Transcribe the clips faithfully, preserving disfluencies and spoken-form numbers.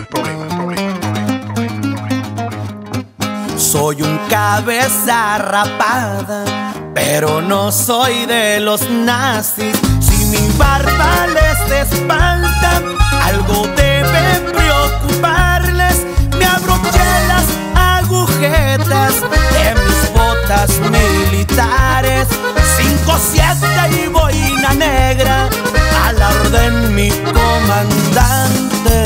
Soy un cabeza rapada, pero no soy de los nazis. Si mi barba les espanta, algo debe preocuparles. Me abroché las agujetas de mis botas militares. Cinco siete y boina negra, a la orden mi comandante.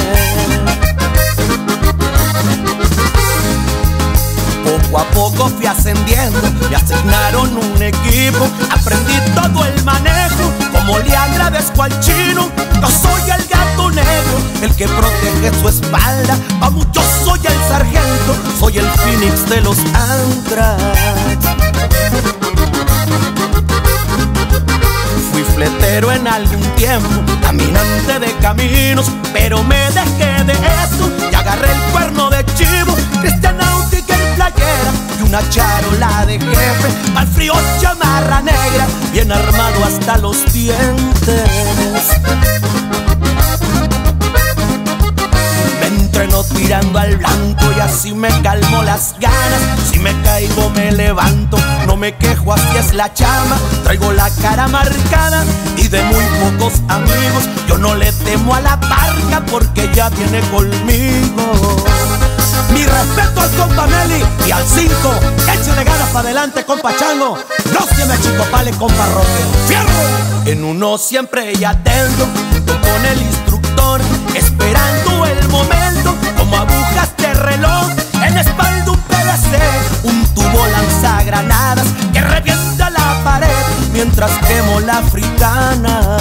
Poco a poco fui ascendiendo, me asignaron un equipo. Aprendí todo el manejo, como le agradezco al chino. Yo soy el gato negro, el que protege su espalda. Vamos, yo soy el sargento, soy el Phoenix de los Antrax. Fui fletero en algún tiempo, caminante de caminos, pero me dejé de eso y agarré el cuerno de chivo. Cristianáutica en playera y una charola de jefe, al frío chamarra negra, bien armado hasta los dientes. Me entreno tirando al blanco y así me calmo las ganas. Si me caigo me levanto, no me quejo, así es la chama. Traigo la cara marcada y de muy pocos amigos. Yo no le temo a la parca porque ya viene conmigo. Mi respeto al compa Meli y al cinco. Échale ganas para adelante, compa Chango. No se me achicopale, compa Roque. ¡Fierro! En uno siempre y atento, junto con el instructor, esperando el momento, como agujas de reloj. En la espalda un P V C, un tubo lanzagranadas que revienta la pared mientras quemo la africana.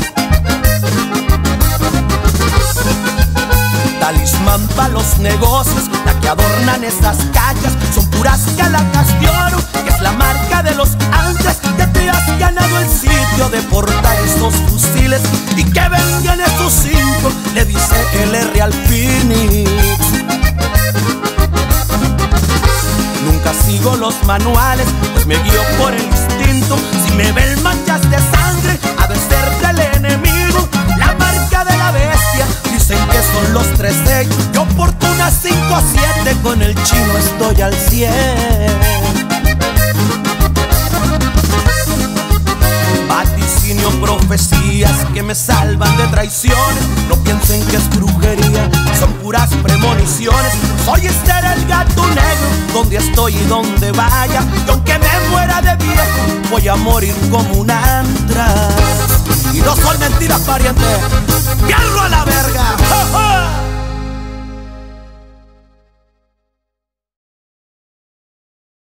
Talismán pa' los negocios, la que adornan esas cachas, son puras calacas de oro, que es la marca de los Antrax. Ya te has ganado el sitio de portar estos fusiles y que vengan esos cinco, le dice el R al Phoenix. Nunca sigo los manuales, pues me guío por el instinto. Si me ven manchas de sangre, ha de ser del enemigo. La marca de la bestia, dicen que son los tres sellos. Yo porto una cinco siete, con el chino estoy al cien. Vaticinio, profecías que me salvan de traiciones. No piensen que es brujería, son puras premoniciones. Soy Esther el gato negro, donde estoy y donde vaya. Y aunque me muera de viejo, voy a morir como un Antrax. Y no soy mentiras, pariente. ¡Fierro a la verga! ¡Oh, oh!